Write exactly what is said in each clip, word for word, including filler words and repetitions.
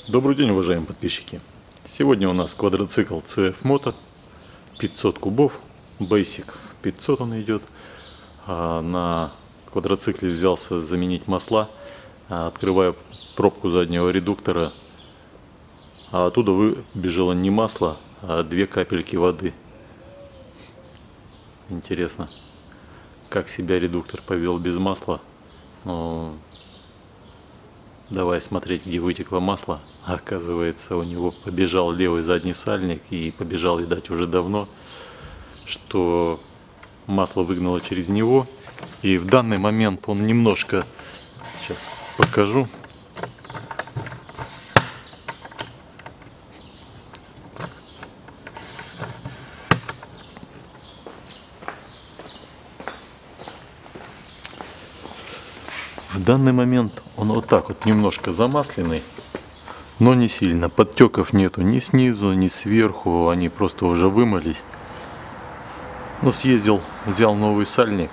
Добрый день, уважаемые подписчики! Сегодня у нас квадроцикл си эф Moto, пятьсот кубов, Basic пятьсот он идет. А на квадроцикле взялся заменить масла, открываю пробку заднего редуктора, а оттуда выбежало не масло, а две капельки воды. Интересно, как себя редуктор повел без масла. Но давай смотреть, где вытекло масло. А оказывается, у него побежал левый задний сальник, и побежал, видать, уже давно, что масло выгнало через него. И в данный момент он немножко, сейчас покажу, в данный момент он вот так вот немножко замасленный, но не сильно. Подтеков нету ни снизу, ни сверху, они просто уже вымылись. Ну, съездил, взял новый сальник.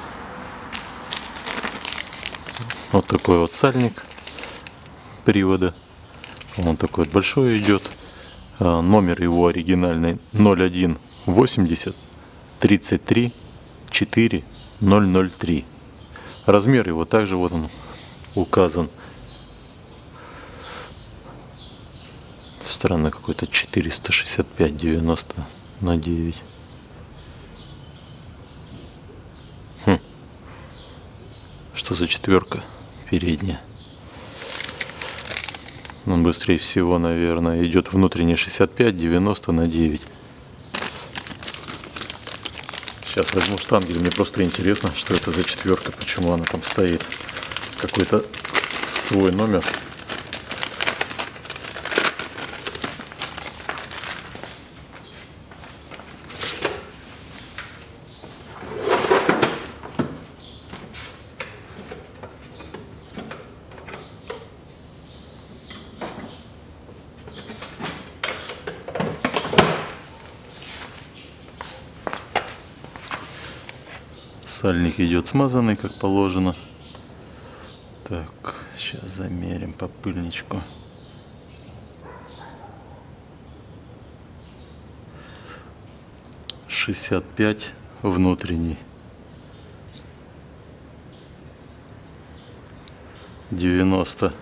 Вот такой вот сальник привода. Он такой вот большой идет. Номер его оригинальный ноль один восемьдесят тридцать три четыре ноль ноль три. Размер его также вот он указан. Странно, какой-то четыреста шестьдесят пять девяносто на девять. Хм. Что за четверка передняя? Он быстрее всего, наверное, идет внутренний шестьдесят пять девяносто на девять. Сейчас возьму штангель, мне просто интересно, что это за четверка, почему она там стоит. Какой-то свой номер. Сальник идет смазанный, как положено. Так, сейчас замерим по пыльничку. шестьдесят пять внутренний. девяносто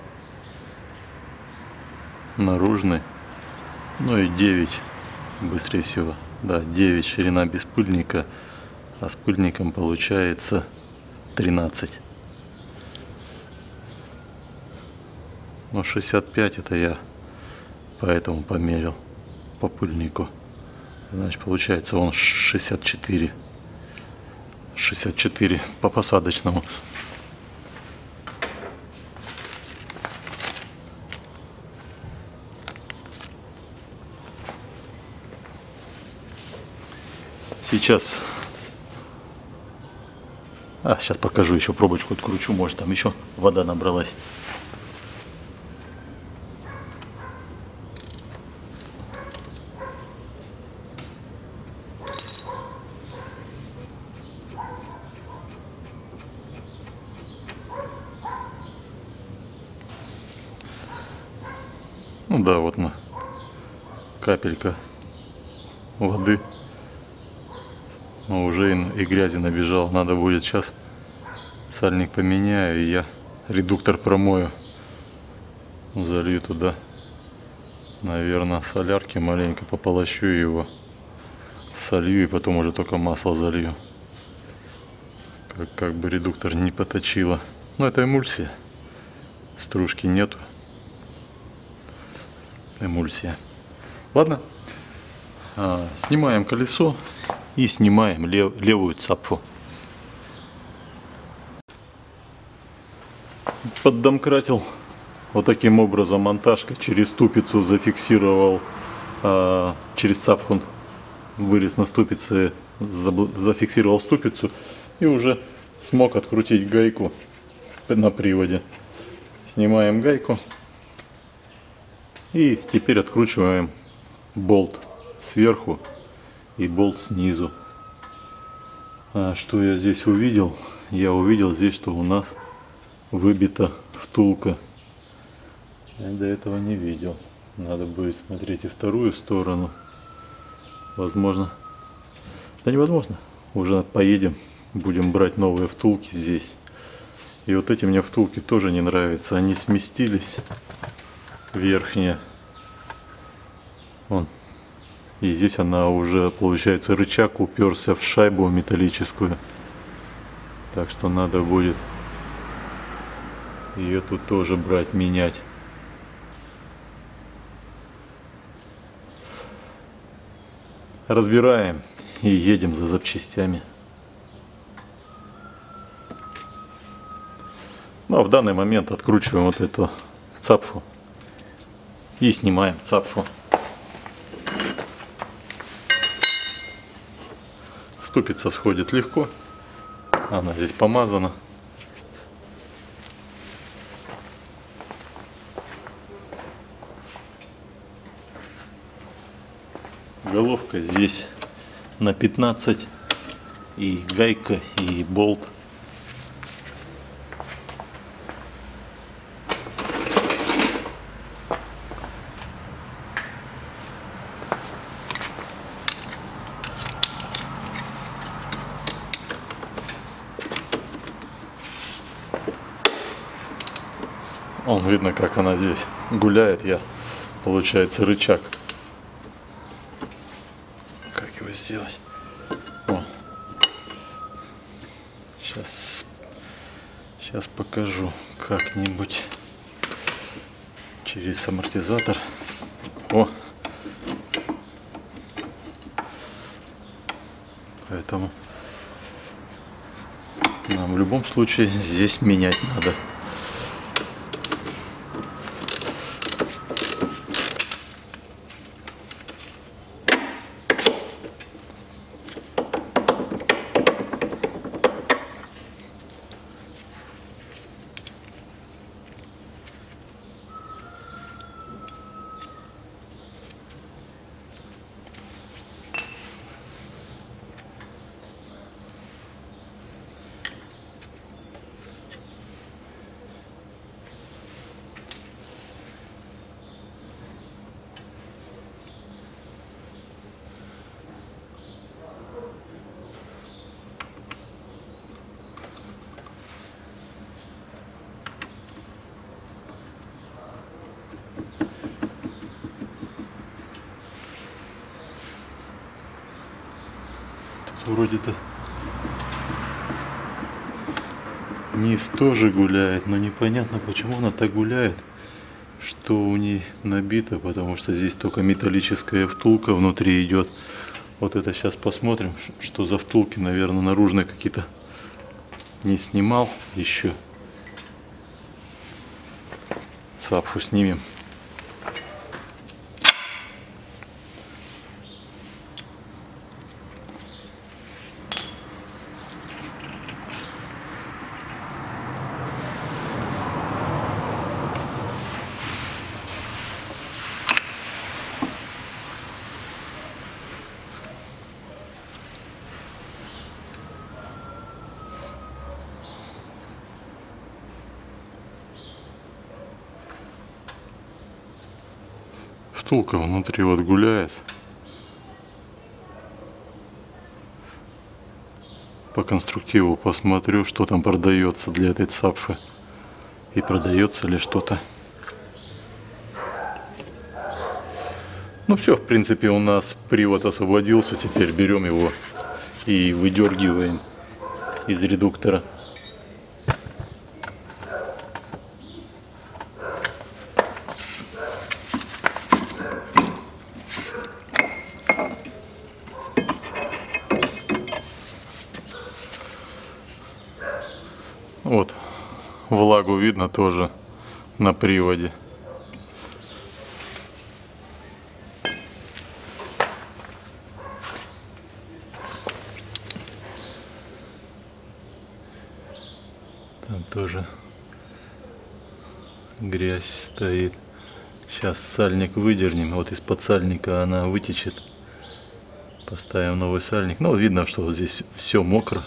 наружный. Ну и девять быстрее всего. Да, девять ширина без пыльника. А с пыльником получается тринадцать. Но шестьдесят пять это я поэтому померил по пыльнику. Значит, получается он шестьдесят четыре. шестьдесят четыре по посадочному. Сейчас А, сейчас покажу, еще пробочку откручу, может там еще вода набралась. Ну да, вот она, капелька воды. Но уже и грязи набежал. Надо будет сейчас сальник поменяю, и я редуктор промою. Залью туда, наверное, солярки маленько, пополощу его. Солью и потом уже только масло залью. Как, как бы редуктор не поточило. Но это эмульсия. Стружки нету. Эмульсия. Ладно. А, снимаем колесо. И снимаем лев, левую цапфу. Поддомкратил вот таким образом монтажкой. Через ступицу зафиксировал, а, через цапфу вырез на ступице, зафиксировал ступицу. И уже смог открутить гайку на приводе. Снимаем гайку. И теперь откручиваем болт сверху и болт снизу. А что я здесь увидел? Я увидел здесь, что у нас выбита втулка. Я до этого не видел. Надо будет смотреть и вторую сторону. Возможно. Да невозможно. Уже поедем. Будем брать новые втулки здесь. И вот эти мне втулки тоже не нравятся. Они сместились. Верхние. Вон. И здесь она уже, получается, рычаг уперся в шайбу металлическую. Так что надо будет ее тут тоже брать, менять. Разбираем и едем за запчастями. Ну а в данный момент откручиваем вот эту цапфу и снимаем цапфу. Ступица сходит легко, она здесь помазана. Головка здесь на пятнадцать, и гайка, и болт. Он видно, как она здесь гуляет. Я, получается, рычаг. Как его сделать? О. Сейчас, сейчас покажу как-нибудь через амортизатор. О. Поэтому нам в любом случае здесь менять надо. Вроде-то низ тоже гуляет, но непонятно, почему она так гуляет, что у ней набито, потому что здесь только металлическая втулка внутри идет. Вот это сейчас посмотрим, что за втулки, наверное, наружные какие-то не снимал еще. Цапфу снимем. Втулка внутри вот гуляет. По конструктиву посмотрю, что там продается для этой цапфы. И продается ли что-то. Ну все, в принципе, у нас привод освободился. Теперь берем его и выдергиваем из редуктора. Вот, влагу видно тоже на приводе. Там тоже грязь стоит. Сейчас сальник выдернем. Вот из-под сальника она вытечет. Поставим новый сальник. Ну, видно, что вот здесь все мокро.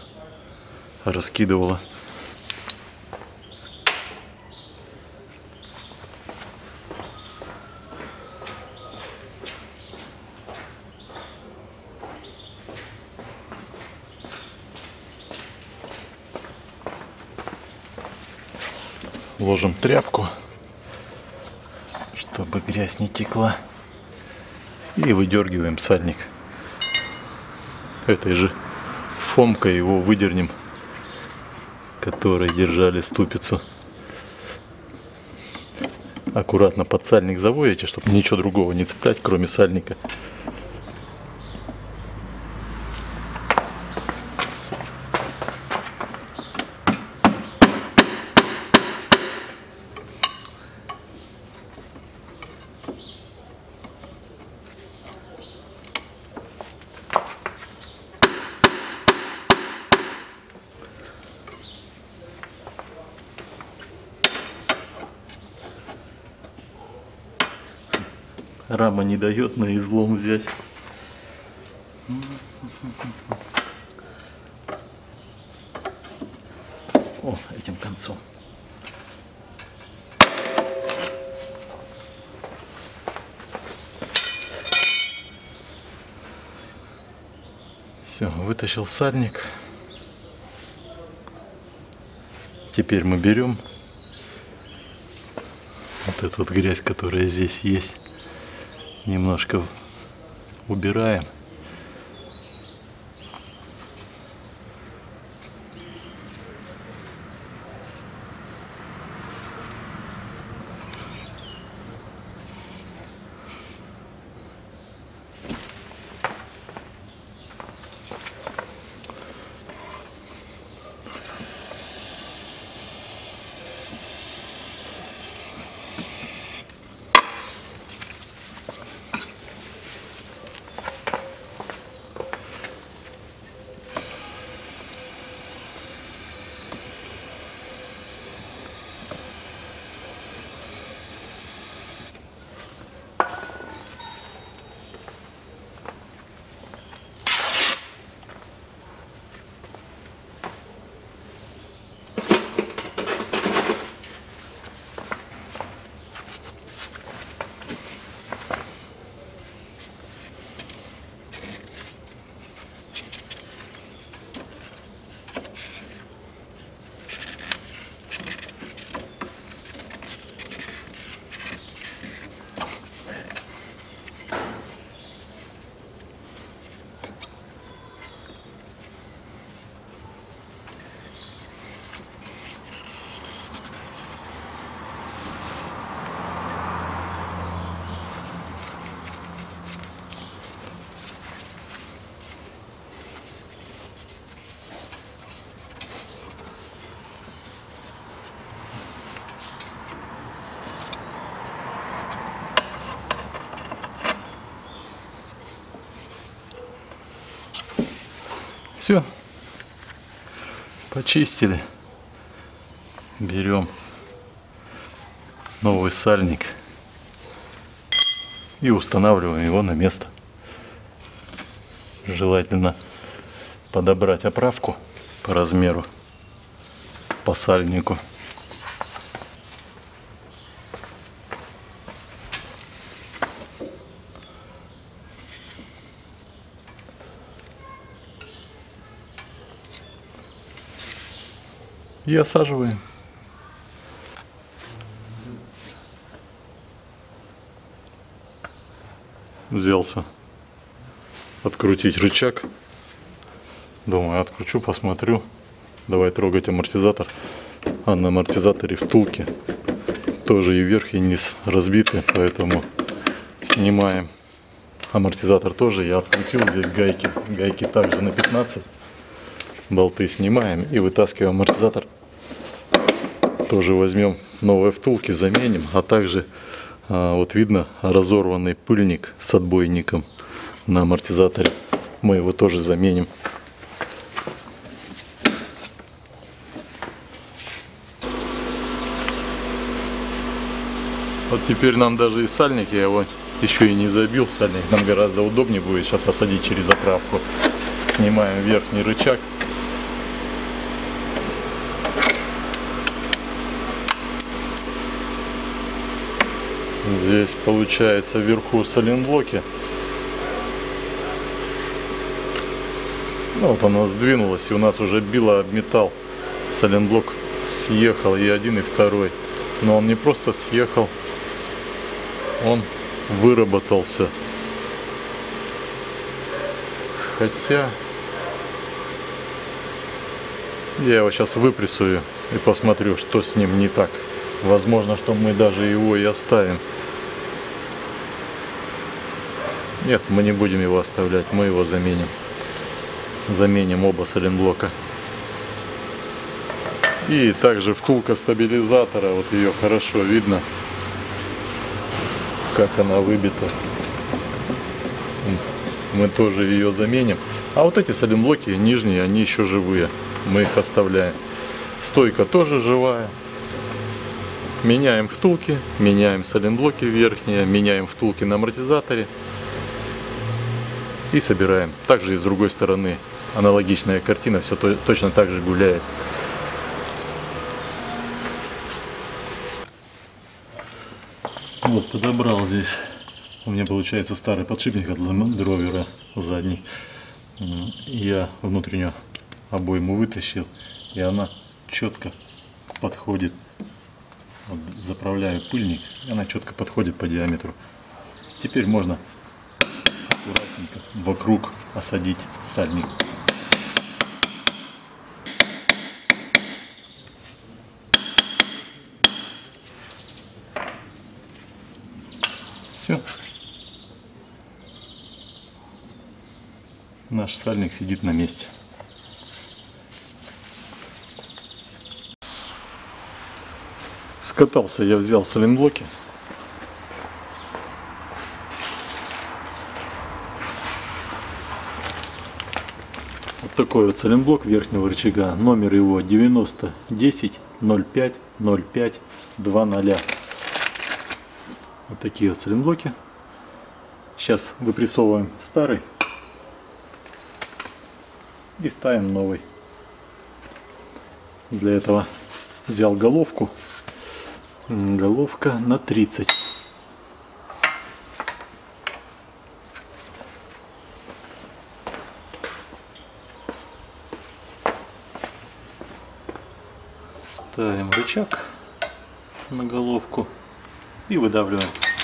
Раскидывало. ложим тряпку, чтобы грязь не текла. И выдергиваем сальник. Этой же фомкой его выдернем, которой держали ступицу. Аккуратно под сальник заводите, чтобы ничего другого не цеплять, кроме сальника. Рама не дает на излом взять. О, этим концом. Все, вытащил сальник. Теперь мы берем вот эту вот грязь, которая здесь есть. Немножко убираем. Все, почистили. Берем новый сальник и устанавливаем его на место. Желательно подобрать оправку по размеру, по сальнику. И осаживаем. Взялся открутить рычаг. Думаю, откручу, посмотрю. Давай трогать амортизатор. А на амортизаторе втулки тоже и верх, и низ разбиты, поэтому снимаем. Амортизатор тоже я открутил. Здесь гайки. Гайки также на пятнадцать. Болты снимаем и вытаскиваем амортизатор. Тоже возьмем новые втулки, заменим. А также а, вот видно разорванный пыльник с отбойником на амортизаторе. Мы его тоже заменим. Вот теперь нам даже и сальник, я его еще и не забил. Сальник нам гораздо удобнее будет сейчас осадить через заправку. Снимаем верхний рычаг. Здесь получается вверху соленблоки. Ну, вот оно сдвинулось, и у нас уже било об металл. Соленблок съехал, и один, и второй. Но он не просто съехал, он выработался. Хотя я его сейчас выпрессую и посмотрю, что с ним не так. Возможно, что мы даже его и оставим. Нет, мы не будем его оставлять, мы его заменим. Заменим оба сайлентблока. И также втулка стабилизатора, вот ее хорошо видно, как она выбита. Мы тоже ее заменим. А вот эти сайлентблоки нижние, они еще живые. Мы их оставляем. Стойка тоже живая. Меняем втулки, меняем сайлентблоки верхние, меняем втулки на амортизаторе. И собираем. Также и с другой стороны аналогичная картина, все то, точно так же гуляет. Вот подобрал здесь. У меня получается старый подшипник от лендровера задний. Я внутреннюю обойму вытащил, и она четко подходит. Вот заправляю пыльник, и она четко подходит по диаметру. Теперь можно аккуратненько вокруг осадить сальник. Все. Наш сальник сидит на месте. Скатался я, взял сайлентблоки. Вот такой вот сайлентблок верхнего рычага. Номер его девяносто десять ноль пять ноль пять два ноль. Вот такие вот сайлентблоки. Сейчас выпрессовываем старый и ставим новый. Для этого взял головку. Головка на тридцать. Ставим рычаг на головку и выдавливаем.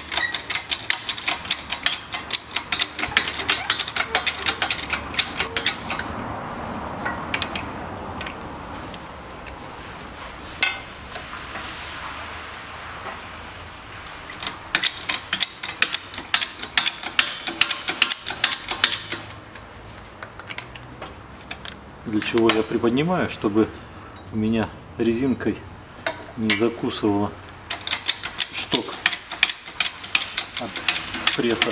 Для чего я приподнимаю, чтобы у меня резинкой не закусывала шток от пресса.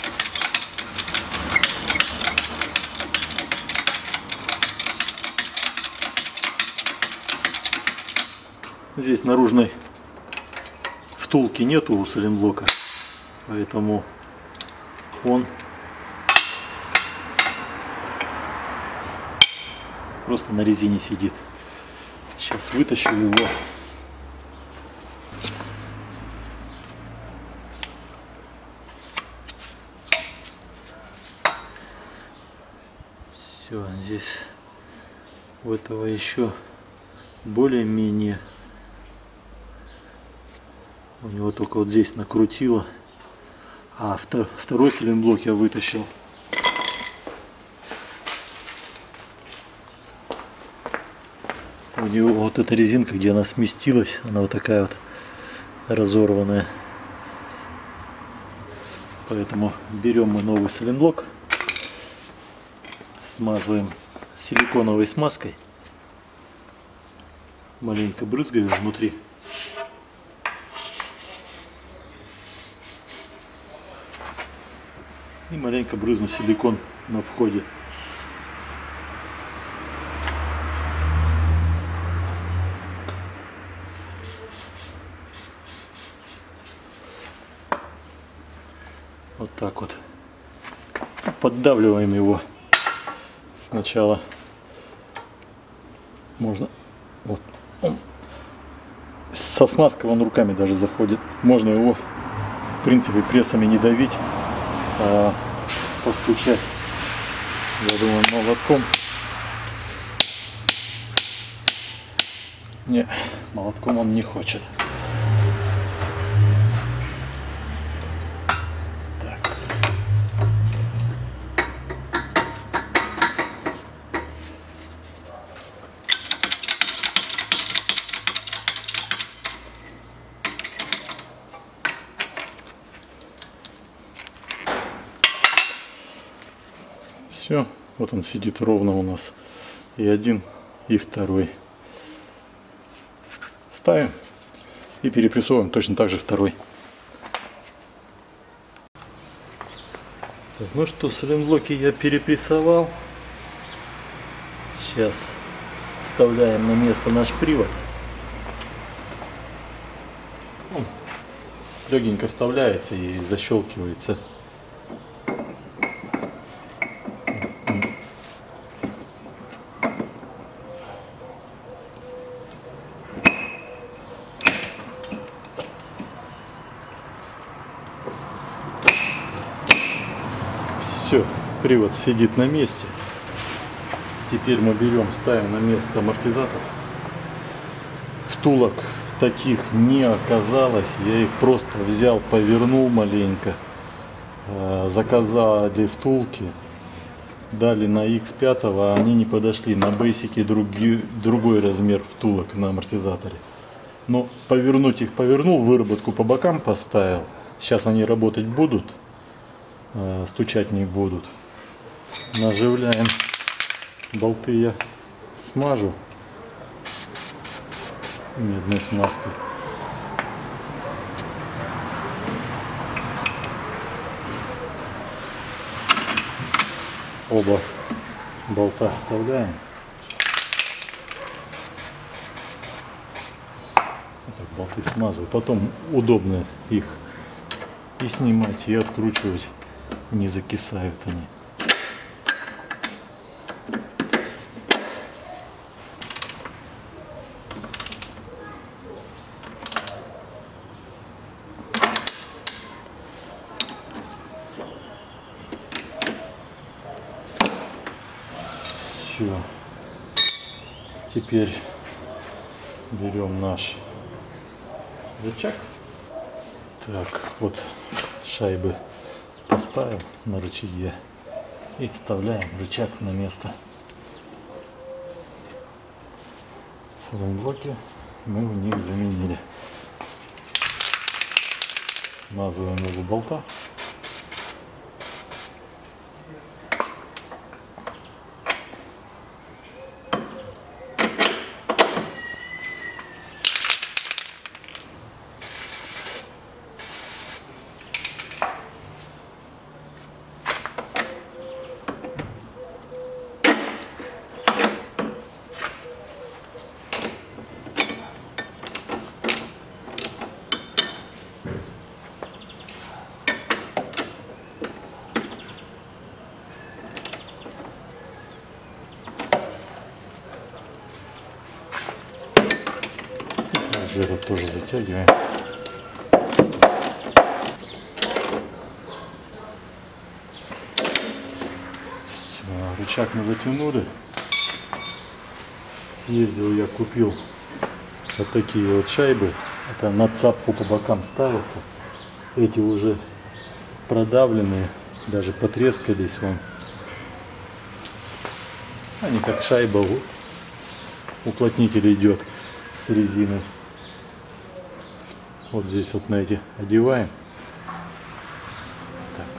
Здесь наружной втулки нету у сайлентблока, поэтому он просто на резине сидит. Сейчас вытащу его. Все, здесь у этого еще более-менее. У него только вот здесь накрутило. А второй сайлентблок я вытащил. У него вот эта резинка, где она сместилась, она вот такая вот разорванная. Поэтому берем мы новый сайлентблок, смазываем силиконовой смазкой, маленько брызгаем внутри. И маленько брызну силикон на входе. Вот так вот. Поддавливаем его. Сначала можно. Вот. Он со смазкой он руками даже заходит. Можно его, в принципе, прессами не давить, а постучать, я думаю, молотком. Не, молотком он не хочет. Все, вот он сидит ровно у нас. И один, и второй. Ставим и перепрессовываем точно так же второй. Так, ну что, сайлентблоки я перепрессовал. Сейчас вставляем на место наш привод. Он легенько вставляется и защелкивается. Все, привод сидит на месте. Теперь мы берем, ставим на место амортизатор. Втулок таких не оказалось. Я их просто взял, повернул маленько. Заказали втулки. Дали на икс пять, а они не подошли. На бейсике другой, другой размер втулок на амортизаторе. Но повернуть их повернул, выработку по бокам поставил. Сейчас они работать будут. Стучать не будут. Наживляем. Болты я смажу медной смазкой. Оба болта вставляем. Вот так болты смазываю. Потом удобно их и снимать, и откручивать. Не закисают они. Все. Теперь берем наш рычаг. Так, вот шайбы поставил на рычаге и вставляем рычаг на место. Сайлентблоки мы в них заменили. Смазываем оба болта. Этот тоже затягиваем. Все, рычаг мы затянули. Съездил я, купил вот такие вот шайбы. Это на цапфу по бокам ставятся. Эти уже продавленные, даже потрескались вон. Они как шайба, уплотнитель идет с резиной. Вот здесь вот на эти одеваем. Так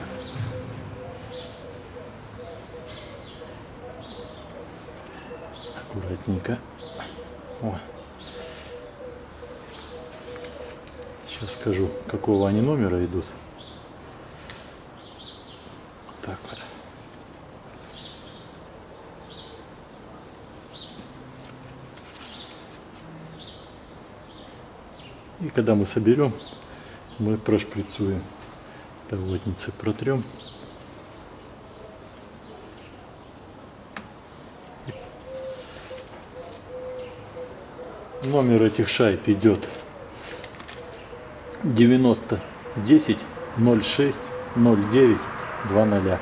вот. Аккуратненько. О. Сейчас скажу, какого они номера идут. Так вот. И когда мы соберем, мы прошприцуем. Тавотницы протрем. Номер этих шайб идет девяносто десять ноль шесть ноль девять два ноль.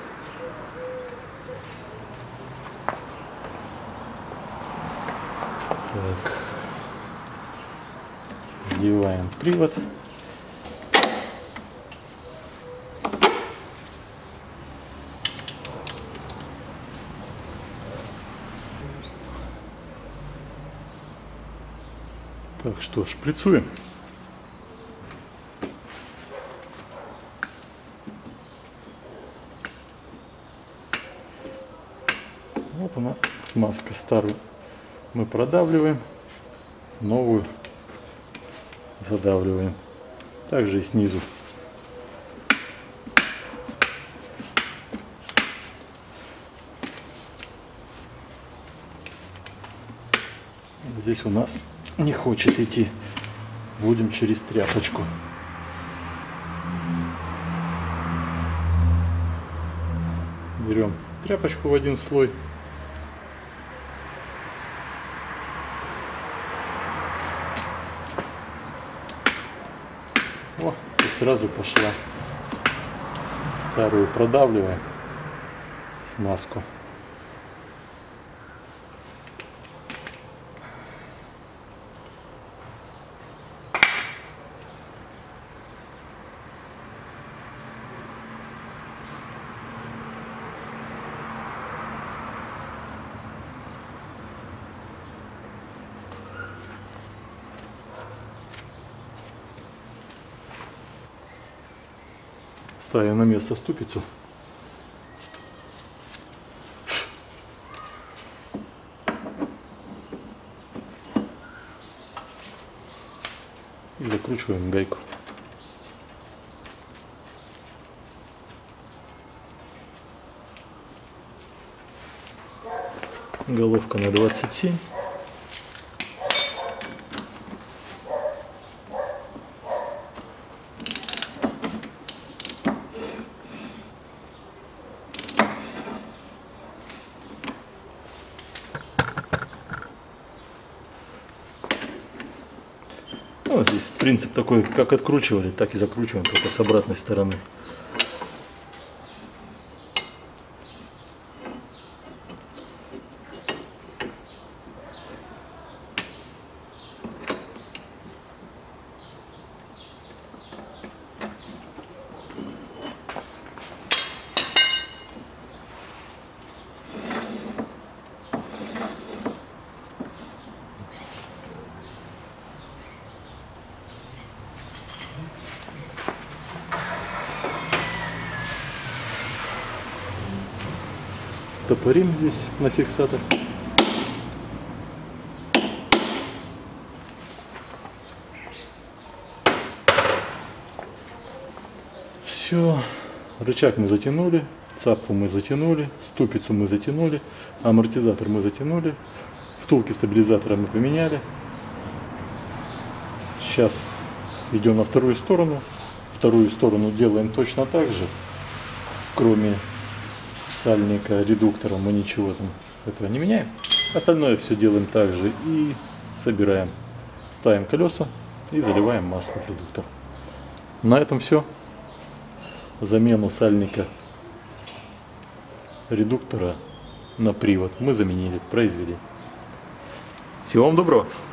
Так. Одеваем привод. Так что шприцуем. смазка. Старую мы продавливаем, новую задавливаем. Также и снизу. Здесь у нас не хочет идти. Будем через тряпочку. Берем тряпочку в один слой. О, и сразу пошла. Старую продавливаем смазку. Ставим на место ступицу. И закручиваем гайку. Головка на двадцать семь. Ну, здесь принцип такой, как откручивали, так и закручиваем, только с обратной стороны. Топорим здесь на фиксатор. Все, рычаг мы затянули, цапфу мы затянули, ступицу мы затянули, амортизатор мы затянули, втулки стабилизатора мы поменяли. Сейчас идем на вторую сторону. Вторую сторону делаем точно так же, кроме сальника, редуктора, мы ничего там этого не меняем. Остальное все делаем так же и собираем. Ставим колеса и заливаем масло в редуктор. На этом все. Замену сальника, редуктора на привод мы заменили, произвели. Всего вам доброго!